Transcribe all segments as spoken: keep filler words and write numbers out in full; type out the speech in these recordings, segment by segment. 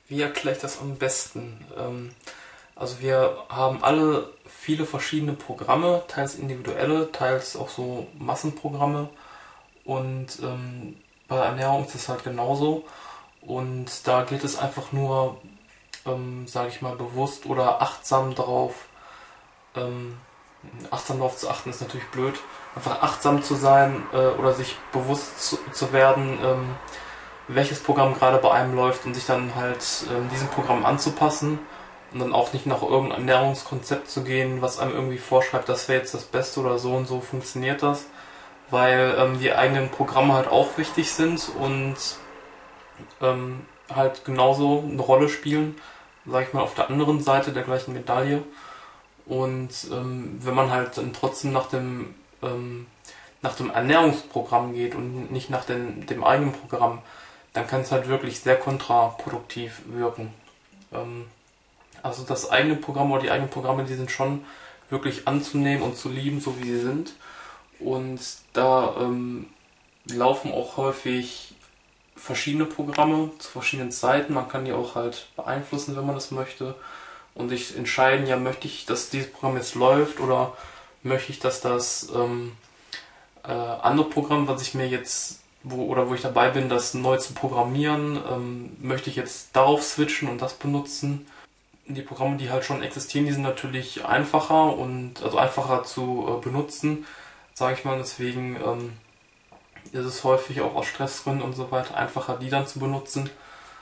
Wie erkläre ich das am besten? Ähm, also wir haben alle viele verschiedene Programme, teils individuelle, teils auch so Massenprogramme. Und ähm, bei Ernährung ist es halt genauso. Und da gilt es einfach nur, ähm, sage ich mal, bewusst oder achtsam darauf, ähm, achtsam darauf zu achten, ist natürlich blöd. Einfach achtsam zu sein äh, oder sich bewusst zu, zu werden, ähm, welches Programm gerade bei einem läuft und sich dann halt ähm, diesem Programm anzupassen und dann auch nicht nach irgendeinem Ernährungskonzept zu gehen, was einem irgendwie vorschreibt, das wäre jetzt das Beste oder so und so funktioniert das, weil ähm, die eigenen Programme halt auch wichtig sind und ähm, halt genauso eine Rolle spielen, sag ich mal, auf der anderen Seite der gleichen Medaille. Und ähm, wenn man halt dann trotzdem nach dem ähm, nach dem Ernährungsprogramm geht und nicht nach dem, dem eigenen Programm, dann kann es halt wirklich sehr kontraproduktiv wirken. Ähm, also das eigene Programm oder die eigenen Programme, die sind schon wirklich anzunehmen und zu lieben, so wie sie sind. Und da ähm, laufen auch häufig verschiedene Programme zu verschiedenen Zeiten. Man kann die auch halt beeinflussen, wenn man das möchte. Und sich entscheiden, ja, möchte ich, dass dieses Programm jetzt läuft oder möchte ich, dass das ähm, äh, andere Programm, was ich mir jetzt, wo oder wo ich dabei bin, das neu zu programmieren, ähm, möchte ich jetzt darauf switchen und das benutzen. Die Programme, die halt schon existieren, die sind natürlich einfacher und also einfacher zu äh, benutzen, sage ich mal. Deswegen ähm, ist es häufig auch aus Stressgründen und so weiter einfacher, die dann zu benutzen.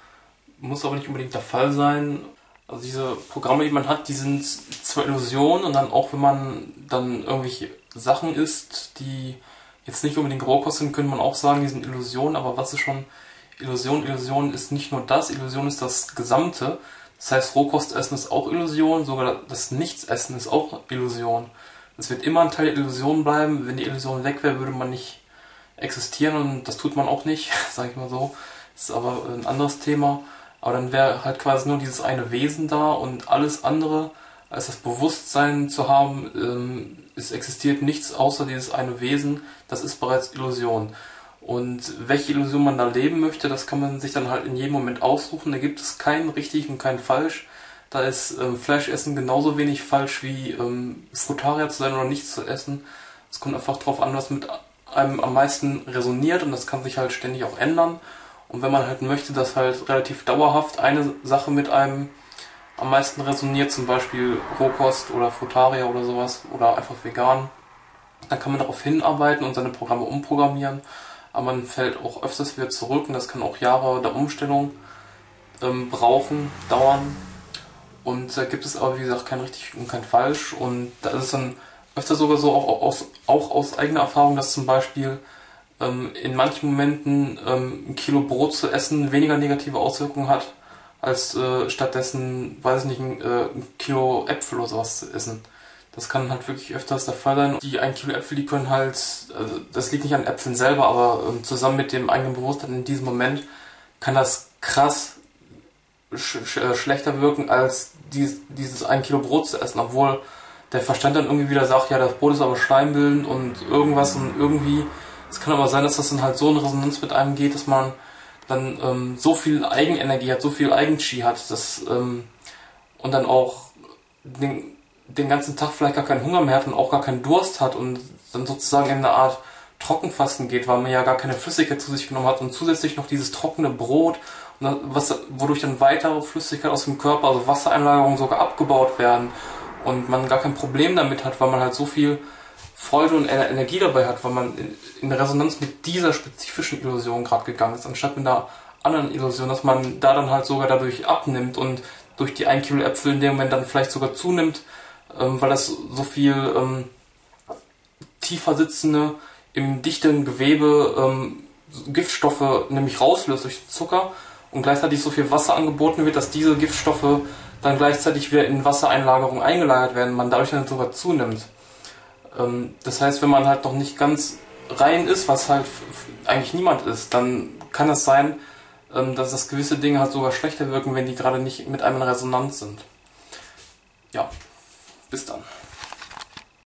Muss aber nicht unbedingt der Fall sein. Also diese Programme, die man hat, die sind zwar Illusionen und dann auch, wenn man dann irgendwelche Sachen isst, die jetzt nicht unbedingt Rohkost sind, könnte man auch sagen, die sind Illusionen, aber was ist schon Illusion? Illusion ist nicht nur das, Illusion ist das Gesamte. Das heißt, Rohkostessen ist auch Illusion, sogar das Nichtsessen ist auch Illusion. Es wird immer ein Teil der Illusion bleiben. Wenn die Illusion weg wäre, würde man nicht existieren und das tut man auch nicht, sage ich mal so. Das ist aber ein anderes Thema. Aber dann wäre halt quasi nur dieses eine Wesen da und alles andere als das Bewusstsein zu haben, ähm, es existiert nichts außer dieses eine Wesen, das ist bereits Illusion. Und welche Illusion man da leben möchte, das kann man sich dann halt in jedem Moment aussuchen. Da gibt es keinen richtig und keinen falsch. Da ist ähm, Fleischessen genauso wenig falsch wie ähm, Frutarier zu sein oder nichts zu essen. Es kommt einfach darauf an, was mit einem am meisten resoniert und das kann sich halt ständig auch ändern. Und wenn man halt möchte, dass halt relativ dauerhaft eine Sache mit einem am meisten resoniert, zum Beispiel Rohkost oder Frutarier oder sowas oder einfach vegan, dann kann man darauf hinarbeiten und seine Programme umprogrammieren. Aber man fällt auch öfters wieder zurück und das kann auch Jahre der Umstellung ähm, brauchen, dauern. Und da gibt es aber wie gesagt kein richtig und kein falsch. Und da ist es dann öfter sogar so, auch aus, auch aus eigener Erfahrung, dass zum Beispiel ähm, in manchen Momenten ähm, ein Kilo Brot zu essen weniger negative Auswirkungen hat, als äh, stattdessen, weiß ich nicht, ein, äh, ein Kilo Äpfel oder sowas zu essen. Das kann halt wirklich öfters der Fall sein. Die ein Kilo Äpfel, die können halt, also das liegt nicht an Äpfeln selber, aber ähm, zusammen mit dem eigenen Bewusstsein in diesem Moment kann das krass sch sch äh, schlechter wirken, als dies, dieses ein Kilo Brot zu essen, obwohl der Verstand dann irgendwie wieder sagt, ja, das Brot ist aber schleimbildend und irgendwas und irgendwie. Es kann aber sein, dass das dann halt so in Resonanz mit einem geht, dass man dann ähm, so viel Eigenenergie hat, so viel Eigenchi hat, dass, ähm, und dann auch den, den ganzen Tag vielleicht gar keinen Hunger mehr hat und auch gar keinen Durst hat und dann sozusagen in eine Art Trockenfasten geht, weil man ja gar keine Flüssigkeit zu sich genommen hat und zusätzlich noch dieses trockene Brot, was, wodurch dann weitere Flüssigkeit aus dem Körper, also Wassereinlagerungen sogar abgebaut werden und man gar kein Problem damit hat, weil man halt so viel Freude und Energie dabei hat, weil man in, in Resonanz mit dieser spezifischen Illusion gerade gegangen ist, anstatt mit einer anderen Illusion, dass man da dann halt sogar dadurch abnimmt und durch die ein Kilo Äpfel in dem Moment dann vielleicht sogar zunimmt, ähm, weil das so viel ähm, tiefer sitzende, im dichten Gewebe ähm, Giftstoffe nämlich rauslöst durch den Zucker und gleichzeitig so viel Wasser angeboten wird, dass diese Giftstoffe dann gleichzeitig wieder in Wassereinlagerung eingelagert werden, man dadurch dann sogar zunimmt. Das heißt, wenn man halt noch nicht ganz rein ist, was halt eigentlich niemand ist, dann kann es sein, dass das gewisse Dinge halt sogar schlechter wirken, wenn die gerade nicht mit einem in Resonanz sind. Ja, bis dann.